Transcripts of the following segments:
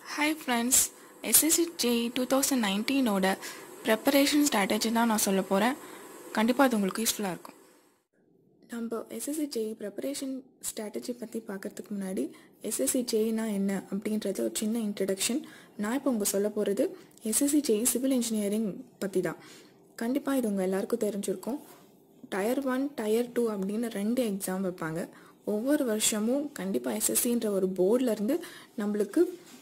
Hi friends, SSC 2019 ஓட preparation strategy தான் நான் சொல்ல போகிறேன். கண்டிப்பாக அது உங்களுக்கு யூஸ்ஃபுல்லாக இருக்கும். நம்ம SSC ப்ரெப்பரேஷன் ஸ்ட்ராட்டஜி பற்றி பார்க்கறதுக்கு முன்னாடி SSC என்ன அப்படின்றது ஒரு சின்ன இன்ட்ரடக்ஷன். நான் இப்போ உங்களுக்கு சொல்ல போகிறது SSC சிவில் இன்ஜினியரிங் பற்றி தான். கண்டிப்பாக இது உங்கள் எல்லாருக்கும் தெரிஞ்சிருக்கும். Tier 1, Tier 2 அப்படின்னு 2 எக்ஸாம் வைப்பாங்க. ஒவ்வொரு வருஷமும் கண்டிப்பாக SSCன்ற ஒரு போர்டிலேருந்து நம்மளுக்கு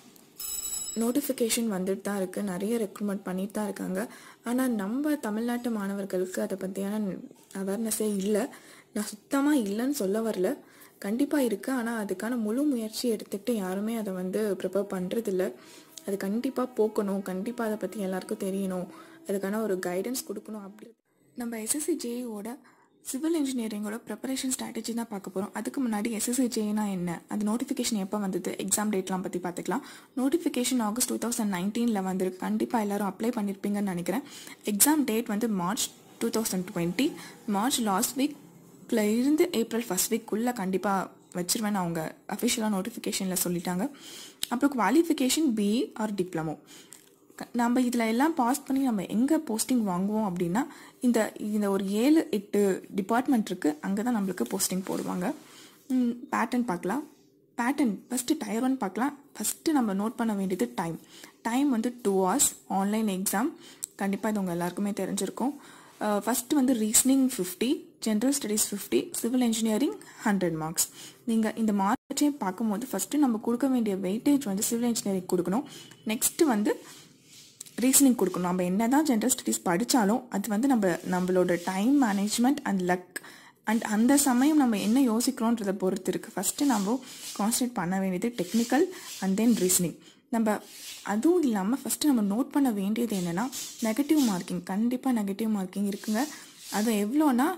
நோட்டிஃபிகேஷன் வந்துட்டு தான் இருக்குது, நிறைய ரெக்ரூட்மெண்ட் பண்ணிட்டு தான் இருக்காங்க. ஆனால் நம்ம தமிழ்நாட்டு மாணவர்களுக்கு அதை பற்றியான அவேர்னஸே இல்லை. நான் சுத்தமாக இல்லைன்னு சொல்ல வரல, கண்டிப்பாக இருக்குது. ஆனால் அதுக்கான முழு முயற்சி எடுத்துக்கிட்டு யாருமே அதை ப்ரிப்பேர் பண்ணுறதில்ல. அது கண்டிப்பாக போக்கணும், கண்டிப்பாக அதை பற்றி எல்லாருக்கும் தெரியணும், அதுக்கான ஒரு கைடன்ஸ் கொடுக்கணும். அப்படி நம்ம SSC சிவில் இன்ஜினியரிங்கோட ப்ரிப்பரேஷன் ஸ்ட்ராட்டஜி தான் பார்க்க போகிறோம். அதுக்கு முன்னாடி SSC என்ன, அது நோட்டிஃபிகேஷன் எப்போ வந்தது, எக்ஸாம் டேட்லாம் பற்றி பார்த்துக்கலாம். நோட்டிஃபிகேஷன் August 2019 வந்திருக்கு. கண்டிப்பாக எல்லாரும் அப்ளை பண்ணியிருப்பீங்கன்னு நினைக்கிறேன். Exam date March 2020. March last வீக்கில் இருந்து ஏப்ரல் ஃபர்ஸ்ட் வீக்குள்ளே கண்டிப்பாக வச்சிருவேன்னு அவங்க அஃபிஷியலாக நோட்டிஃபிகேஷனில் சொல்லிட்டாங்க. அப்புறம் குவாலிஃபிகேஷன் BE ஆர் டிப்ளமோ. நம்ம இதில் எல்லாம் பாஸ் பண்ணி நம்ம எங்கே போஸ்டிங் வாங்குவோம் அப்படின்னா இந்த ஒரு 7-8 டிபார்ட்மெண்ட் இருக்குது, அங்கே தான் நம்மளுக்கு போஸ்டிங் போடுவாங்க. பேட்டர்ன் பார்க்கலாம். பேட்டர்ன் ஃபஸ்ட்டு Tier 1 பார்க்கலாம். ஃபஸ்ட்டு நம்ம நோட் பண்ண வேண்டியது டைம் 2 hours ஆன்லைன் எக்ஸாம். கண்டிப்பாக இது உங்கள் எல்லாருக்குமே தெரிஞ்சிருக்கும். First reasoning 50, general studies 50, civil engineering 100 marks. நீங்கள் இந்த மார்க்ஸே பார்க்கும்போது ஃபஸ்ட்டு நம்ம கொடுக்க வேண்டிய வெயிட்டேஜ் சிவில் இன்ஜினியரிங் கொடுக்கணும். நெக்ஸ்ட்டு ரீசனிங் கொடுக்கணும். நம்ம என்ன தான் ஜென்ரல் ஸ்டடீஸ் படித்தாலும் அது நம்மளோட time management and luck and அந்த சமயம் நம்ம என்ன யோசிக்கிறோன்றதை பொறுத்து இருக்குது. ஃபஸ்ட்டு நம்ம கான்சன்ட்ரேட் பண்ண வேண்டியது டெக்னிக்கல் அண்ட் தென் ரீசனிங். அதுவும் இல்லாமல் ஃபஸ்ட்டு நம்ம நோட் பண்ண வேண்டியது என்னென்னா நெகட்டிவ் மார்க்கிங். கண்டிப்பாக நெகட்டிவ் மார்க்கிங் இருக்குங்க. அது எவ்வளோனா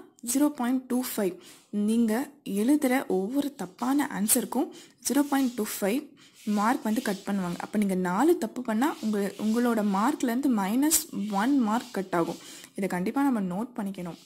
0.25. நீங்கள் எழுதுகிற ஒவ்வொரு தப்பான ஆன்சருக்கும் 0.25 மார்க் கட் பண்ணுவாங்க. அப்போ நீங்கள் 4 தப்பு பண்ணால் உங்களோட மார்க்லேருந்து -1 மார்க் கட் ஆகும். இதை கண்டிப்பாக நம்ம நோட் பண்ணிக்கணும்.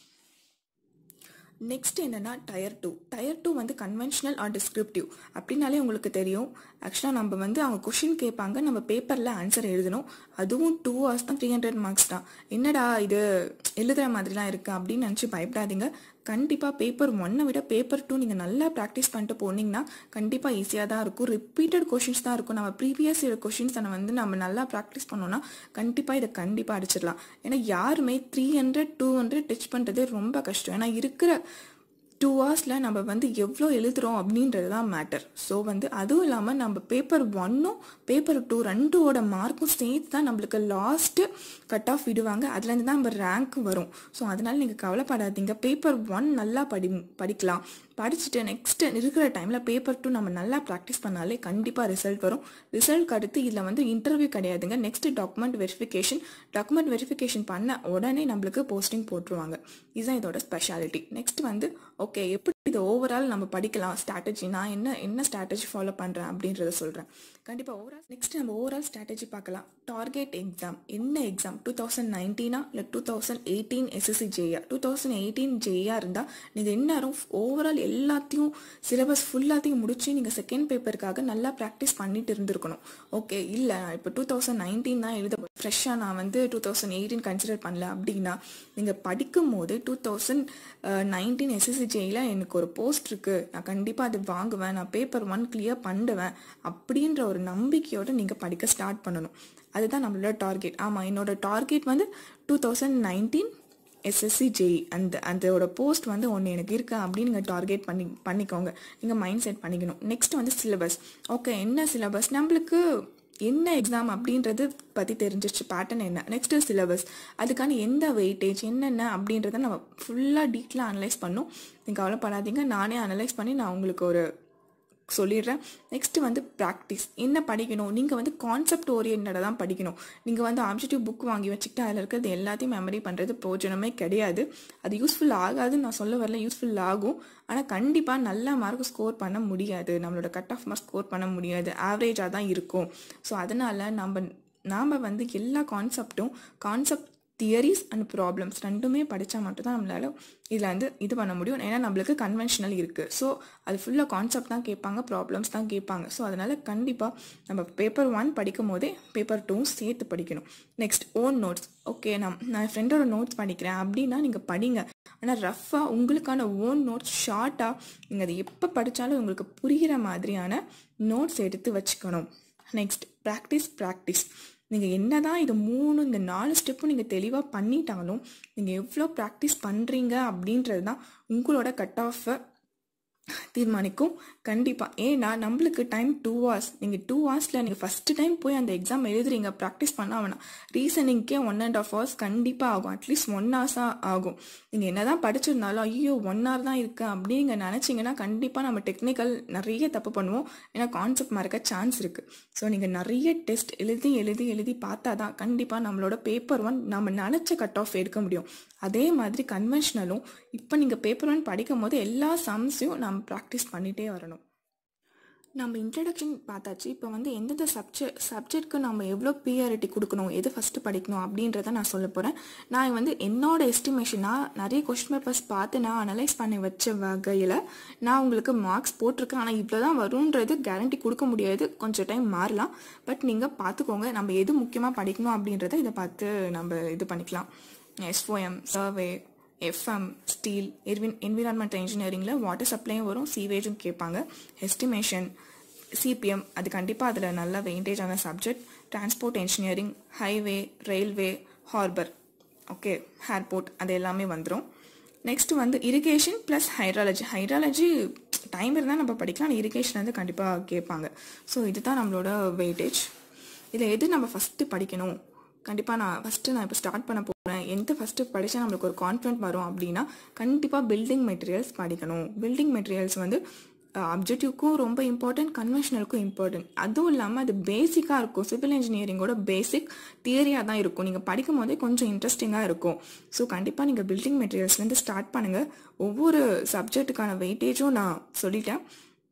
நெக்ஸ்ட் என்னென்னா Tier 2 கன்வென்ஷனல் ஆர் டிஸ்கிரிப்டிவ் அப்படின்னாலே உங்களுக்கு தெரியும். ஆக்சுவலாக நம்ம அவங்க கொஷின் கேட்பாங்க, நம்ம பேப்பரில் ஆன்சர் எழுதணும். அதுவும் 2 hours தான், 300 மார்க்ஸ் தான். என்னடா இது எழுதுகிற மாதிரிலாம் இருக்குது அப்படின்னு நினச்சி பயப்படாதீங்க. கண்டிப்பாக பேப்பர் 1 விட பேப்பர் 2 நீங்கள் நல்லா ப்ராக்டிஸ் பண்ணிட்டு போனீங்கன்னா கண்டிப்பாக ஈஸியாக தான் இருக்கும். ரிப்பீட்டட் கொஷின்ஸ் தான் இருக்கும். நம்ம ப்ரீவியஸ் இயர் கொஷின்ஸை நம்ம நல்லா ப்ராக்டிஸ் பண்ணோன்னா கண்டிப்பாக அடிச்சிடலாம். ஏன்னா யாருமே 300, 200 டச் பண்ணுறதே ரொம்ப கஷ்டம். ஏன்னா இருக்கிற 2 hours நம்ம எவ்வளோ எழுதுகிறோம் அப்படின்றது தான் மேட்டர். ஸோ அதுவும் இல்லாமல் நம்ம பேப்பர் 1 பேப்பர் 2 2ஓட மார்க்கும் சேர்த்து தான் நம்மளுக்கு லாஸ்ட்டு கட் ஆஃப் விடுவாங்க. அதுலேருந்து தான் நம்ம ரேங்க் வரும். ஸோ அதனால் நீங்கள் கவலைப்படாதீங்க. பேப்பர் 1 நல்லா படிக்கலாம். படிச்சுட்டு நெக்ஸ்ட்டு இருக்கிற டைமில் பேப்பர் 2 நம்ம நல்லா ப்ராக்டிஸ் பண்ணாலே கண்டிப்பாக ரிசல்ட் வரும். ரிசல்ட் அடுத்து இதில் இன்டர்வியூ கிடையாதுங்க. நெக்ஸ்ட்டு டாக்குமெண்ட் வெரிஃபிகேஷன் பண்ண உடனே நம்மளுக்கு போஸ்டிங் போட்டுருவாங்க. இதுதான் இதோட ஸ்பெஷாலிட்டி. நெக்ஸ்ட் ஓகே, எப்படி இது ஓவரால் நம்ம படிக்கலாம் ஸ்ட்ராட்டஜி, நான் என்ன ஸ்ட்ராட்டஜி ஃபாலோ பண்ணுறேன் அப்படின்றத சொல்கிறேன். கண்டிப்பாக நெக்ஸ்ட் நம்ம ஓவரால் ஸ்ட்ராட்டஜி பார்க்கலாம். டார்கெட் எக்ஸாம் என்ன எக்ஸாம், 2019 இல்லை 2018 SSC 2018 இருந்தால் நீங்கள் இந்நேரம் ஓவரால் எல்லாத்தையும் சிலபஸ் ஃபுல்லாத்தையும் முடிச்சு நீங்கள் செகண்ட் பேப்பருக்காக நல்லா ப்ராக்டிஸ் பண்ணிட்டு இருந்திருக்கணும். ஓகே, இல்லை இப்போ 2019 தான் எழுத ஃப்ரெஷ்ஷாக நான் 2018 கன்சிடர் பண்ணல அப்படின்னா நீங்கள் படிக்கும் போது 2019 SSC எனக்கு ஒரு போஸ்ட் இருக்குது, நான் கண்டிப்பாக அது வாங்குவேன், நான் பேப்பர் 1 கிளியர் பண்ணுவேன் அப்படின்ற ஒரு நம்பிக்கையோடு நீங்கள் படிக்க ஸ்டார்ட் பண்ணணும். அதுதான் நம்மளோட டார்கெட். ஆமாம், என்னோட டார்கெட் 2019 SSC அதோட போஸ்ட் ஒன்று எனக்கு இருக்கு அப்படின்னு நீங்கள் டார்கெட் பண்ணிக்கோங்க. நீங்கள் மைண்ட் செட் பண்ணிக்கணும். Next syllabus. ஓகே, என்ன சிலபஸ், நம்மளுக்கு என்ன எக்ஸாம் அப்படின்றது பற்றி தெரிஞ்சிருச்சு, பேட்டர்ன் என்ன. நெக்ஸ்ட்டு சிலபஸ், அதுக்கான எந்த வெயிட்டேஜ் என்னென்ன அப்படின்றத நம்ம ஃபுல்லாக டீட்டெயிலாக அனலைஸ் பண்ணோம். நீங்கள் கவலைப்படாதீங்க, நானே அனலைஸ் பண்ணி நான் உங்களுக்கு ஒரு சொல்லிடுறேன். Next practice. என்ன படிக்கணும், நீங்கள் கான்செப்ட் ஓரியன்டாக தான் படிக்கணும். நீங்கள் ஆப்ஜெக்டிவ் புக் வாங்கி வச்சுக்கிட்டு அதில் இருக்கிறது எல்லாத்தையும் மெமரி பண்ணுறது பிரயோஜனமே கிடையாது. அது யூஸ்ஃபுல் ஆகாதுன்னு நான் சொல்ல வரல, யூஸ்ஃபுல் ஆகும். ஆனால் கண்டிப்பாக நல்ல மார்க் ஸ்கோர் பண்ண முடியாது, நம்மளோட கட் ஆஃப் மார்க் ஸ்கோர் பண்ண முடியாது, ஆவரேஜாக தான் இருக்கும். ஸோ அதனால் நாம் எல்லா கான்செப்ட் தியரிஸ் அண்ட் ப்ராப்ளம்ஸ் ரெண்டுமே படித்தா மட்டும்தான் நம்மளால இதில் வந்து இது பண்ண முடியும். ஏன்னா நம்மளுக்கு கன்வென்ஷனல் இருக்குது. ஸோ அது ஃபுல்லாக கான்செப்ட் தான் கேட்பாங்க, ப்ராப்ளம்ஸ் தான் கேட்பாங்க. ஸோ அதனால் கண்டிப்பாக நம்ம பேப்பர் 1 படிக்கும் போதே பேப்பர் 2 சேர்த்து படிக்கணும். Next own notes. ஓகே, நான் என் ஃப்ரெண்டோட நோட்ஸ் படிக்கிறேன் அப்படின்னா நீங்கள் படிங்க. ஆனால் ரஃப்பாக உங்களுக்கான ஓன் நோட்ஸ் ஷார்ட்டாக நீங்கள் அதை எப்போ படித்தாலும் உங்களுக்கு புரிகிற மாதிரியான நோட்ஸ் எடுத்து வச்சுக்கணும். Next practice. நீங்கள் என்ன தான் இது இந்த 4 ஸ்டெப்பும் நீங்கள் தெளிவாக பண்ணிட்டாலும் நீங்கள் எவ்வளோ ப்ராக்டிஸ் பண்ணுறீங்க அப்படின்றது தான் உங்களோட கட் ஆஃபை தீர்மானிக்கும். கண்டிப்பாக. ஏன்னா நம்மளுக்கு டைம் 2 hours. நீங்கள் 2 hours நீங்கள் ஃபஸ்ட்டு டைம் போய் அந்த எக்ஸாம் எழுதுறீங்க, ப்ராக்டிஸ் பண்ண வேணாம். ரீசனிங்கே 1.5 hours கண்டிப்பாக ஆகும். அட்லீஸ்ட் 1 hours ஆகும். நீங்கள் என்ன தான் படிச்சிருந்தாலும் ஐயோ 1 hour தான் இருக்கு அப்படிங்க நினச்சிங்கன்னா கண்டிப்பாக நம்ம டெக்னிக்கல் நிறைய தப்பு பண்ணுவோம். ஏன்னா கான்செப்ட் மறக்க சான்ஸ் இருக்குது. ஸோ நீங்கள் நிறைய டெஸ்ட் எழுதி பார்த்தா தான் கண்டிப்பாக நம்மளோட பேப்பர் 1 நம்ம நினச்ச கட் ஆஃப் எடுக்க முடியும். அதே மாதிரி கன்வென்ஷனலும் இப்போ நீங்கள் பேப்பர் 1 படிக்கும் போது எல்லா சம்ஸையும் நம்ம ப்ராக்டிஸ் பண்ணிகிட்டே வரணும். நம்ம இன்ட்ரடக்ஷன் பார்த்தாச்சு. இப்போ வந்து எந்தெந்த சப்ஜெக்ட்க்கு நம்ம எவ்வளோ ப்ரியாரிட்டி கொடுக்கணும், எது ஃபஸ்ட்டு படிக்கணும் அப்படின்றத நான் சொல்ல போகிறேன். நான் வந்து என்னோட எஸ்டிமேஷனாக நிறைய கொஸ்டின் பேப்பர்ஸ் பார்த்து நான் அனலைஸ் பண்ணி வச்ச வகையில் நான் உங்களுக்கு மார்க்ஸ் போட்டிருக்கேன். ஆனால் இவ்வளோ தான் வரும்ன்றது கேரண்டி கொடுக்க முடியாது, கொஞ்சம் டைம் மாறலாம். பட் நீங்கள் பார்த்துக்கோங்க, நம்ம எது முக்கியமாக படிக்கணும் அப்படின்றத இதை பார்த்து நம்ம இது பண்ணிக்கலாம். SOM, survey, FM, steel, environment இன்ஜினியரிங்கில் வாட்டர் சப்ளையும் வரும், சீவேஜும் கேட்பாங்க. எஸ்டிமேஷன், CPM அது கண்டிப்பாக அதில் நல்ல வெயிட்டேஜான subject. Transport engineering, highway, railway, harbour, okay, airport அது எல்லாமே வந்துடும். நெக்ஸ்ட் வந்து இரிகேஷன் ப்ளஸ் ஹைட்ராலஜி டைம் இருந்தால் நம்ம படிக்கலாம். ஆனால் இரிகேஷன் வந்து கண்டிப்பாக கேட்பாங்க. ஸோ இதுதான் நம்மளோட வெயிட்டேஜ். இதில் எது நம்ம ஃபஸ்ட்டு படிக்கணும்? கண்டிப்பாக நான் இப்போ ஸ்டார்ட் பண்ண போகிறேன். எந்த ஃபஸ்ட்டு படித்தா நம்மளுக்கு ஒரு கான்ஃபிடென்ட் வரும் அப்படின்னா கண்டிப்பாக பில்டிங் மெட்டீரியல்ஸ் படிக்கணும். பில்டிங் மெட்டீரியல்ஸ் வந்து அப்ஜெக்டிவ்க்கும் ரொம்ப இம்பார்ட்டன்ட், கன்வென்ஷனலுக்கும் இம்பார்ட்டன்ட். அதுவும் இல்லாமல் அது பேசிக்காக இருக்கும். சிவில் இன்ஜினியரிங்கோட பேசிக் தியரியாக தான் இருக்கும். நீங்கள் படிக்கும் போதே கொஞ்சம் இன்ட்ரெஸ்டிங்காக இருக்கும். ஸோ கண்டிப்பாக நீங்கள் பில்டிங் மெட்டீரியல்ஸ்லேருந்து ஸ்டார்ட் பண்ணுங்கள். ஒவ்வொரு சப்ஜெக்ட்டுக்கான வெயிட்டேஜும் நான் சொல்லிட்டேன்.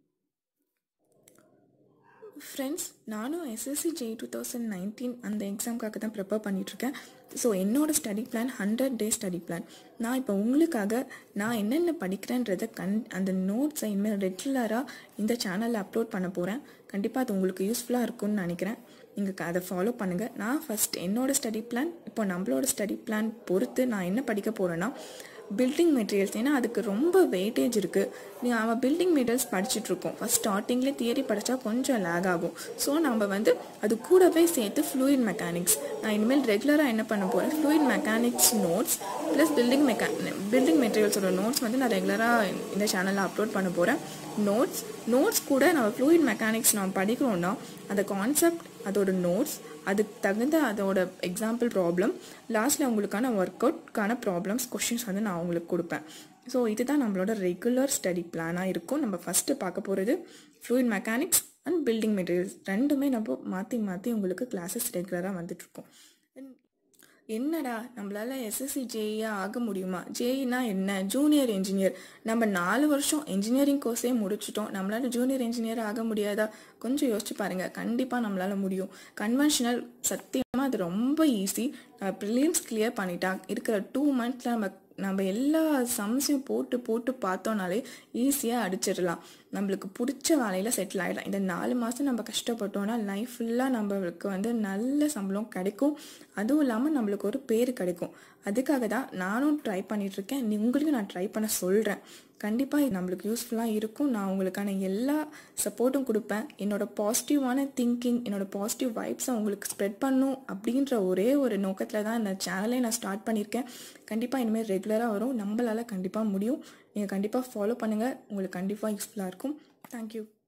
ஃப்ரெண்ட்ஸ், நானும் SSC JEE 2019 அந்த எக்ஸாமுக்காக தான் ப்ரிப்பேர் பண்ணிகிட்ருக்கேன். ஸோ என்னோடய study plan 100 days study plan. நான் இப்போ உங்களுக்காக நான் என்னென்ன படிக்கிறேன்றதை அந்த நோட்ஸை இனிமேல் ரெகுலராக இந்த சேனலில் அப்லோட் பண்ண போகிறேன். கண்டிப்பாக அது உங்களுக்கு யூஸ்ஃபுல்லாக இருக்கும்னு நினைக்கிறேன். நீங்கள் அதை ஃபாலோ பண்ணுங்கள். நான் ஃபஸ்ட் என்னோடய ஸ்டடி பிளான், இப்போ நம்மளோட ஸ்டடி பிளான் பொறுத்து நான் என்ன படிக்க போகிறேன்னா பில்டிங் மெட்டீரியல்ஸ். ஏன்னா அதுக்கு ரொம்ப வெயிட்டேஜ் இருக்குது. அவன் பில்டிங் மெட்டீரியல்ஸ் படிச்சுட்ருக்கோம். ஃபஸ்ட் ஸ்டார்டிங்லேயே தியரி படித்தா கொஞ்சம் லேக் ஆகும். ஸோ நம்ம வந்து அது கூடவே சேர்த்து ஃப்ளூயிட் மெக்கானிக்ஸ் நான் இனிமேல் ரெகுலராக என்ன பண்ண போகிறேன், fluid mechanics notes plus building மெட்டீரியல்ஸோட நோட்ஸ் வந்து நான் ரெகுலராக இந்த சேனலில் அப்லோட் பண்ண போகிறேன். நோட்ஸ் கூட நம்ம ஃப்ளூயிட் மெக்கானிக்ஸ் நம்ம படிக்கிறோன்னா அந்த கான்செப்ட், அதோட நோட்ஸ், அதுக்கு தகுந்த அதோட எக்ஸாம்பிள் ப்ராப்ளம், லாஸ்ட்டில் உங்களுக்கான ஒர்க் அவுட்கான ப்ராப்ளம்ஸ் கொஷின்ஸ் வந்து நான் உங்களுக்கு கொடுப்பேன். ஸோ இதுதான் நம்மளோட ரெகுலர் ஸ்டடி பிளானாக இருக்கும். நம்ம ஃபஸ்ட்டு பார்க்க போகிறது fluid mechanics and building materials ரெண்டுமே நம்ம மாற்றி உங்களுக்கு கிளாஸஸ் ரெகுலராக வந்துட்டுருக்கோம். என்னடா நம்மளால SSC JEE ஆக முடியுமா? JEEனா என்ன? Junior engineer. நம்ம 4 வருஷம் இன்ஜினியரிங் கோர்ஸே முடிச்சிட்டோம். நம்மளால ஜூனியர் இன்ஜினியர் ஆக முடியாதா? கொஞ்சம் யோசிச்சு பாருங்கள். கண்டிப்பாக நம்மளால முடியும். கன்வென்ஷனல் சத்தியமாக அது ரொம்ப ஈஸி. ப்ரிலிம்ஸ் கிளியர் பண்ணிட்டா இருக்கிற 2 monthஸில் நம்ம எல்லா சம்ஸையும் போட்டு பார்த்தோன்னாலே ஈஸியாக அடிச்சிடலாம். நம்மளுக்கு பிடிச்ச வேலையில் செட்டில் ஆகிடலாம். இந்த 4 மாதம் நம்ம கஷ்டப்பட்டோன்னா லைஃப் ஃபுல்லாக நம்மளுக்கு வந்து நல்ல சம்பளம் கிடைக்கும். அதுவும் இல்லாமல் நம்மளுக்கு ஒரு பேர் கிடைக்கும். அதுக்காக தான் நானும் ட்ரை பண்ணிகிட்ருக்கேன். உங்களுக்கும் நான் ட்ரை பண்ண சொல்கிறேன். கண்டிப்பாக இது நம்மளுக்கு யூஸ்ஃபுல்லாக இருக்கும். நான் உங்களுக்கான எல்லா சப்போர்ட்டும் கொடுப்பேன். என்னோட பாசிட்டிவான திங்கிங், என்னோட பாசிட்டிவ் வைப்ஸை உங்களுக்கு ஸ்ப்ரெட் பண்ணும் அப்படின்ற ஒரே ஒரு நோக்கத்தில் தான் இந்த சேனலே நான் ஸ்டார்ட் பண்ணியிருக்கேன். கண்டிப்பாக இனிமேல் ரெகுலராக வரும். நம்மளால் கண்டிப்பாக முடியும். நீங்கள் கண்டிப்பாக ஃபாலோ பண்ணுங்கள். உங்களுக்கு கண்டிப்பாக யூஸ்ஃபுல்லாக இருக்கும். தேங்க்யூ.